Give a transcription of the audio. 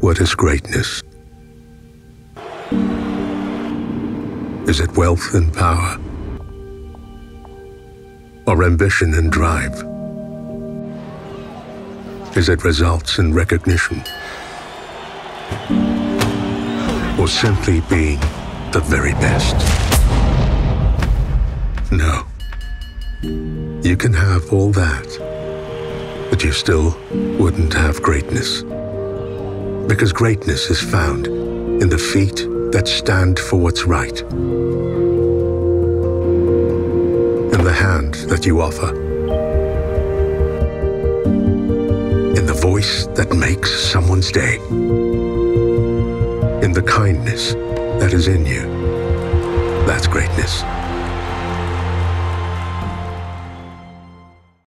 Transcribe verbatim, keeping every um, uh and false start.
What is greatness? Is it wealth and power? Or ambition and drive? Is it results and recognition? Or simply being the very best? No. You can have all that, but you still wouldn't have greatness. Because greatness is found in the feet that stand for what's right, in the hand that you offer, in the voice that makes someone's day, in the kindness that is in you. That's greatness.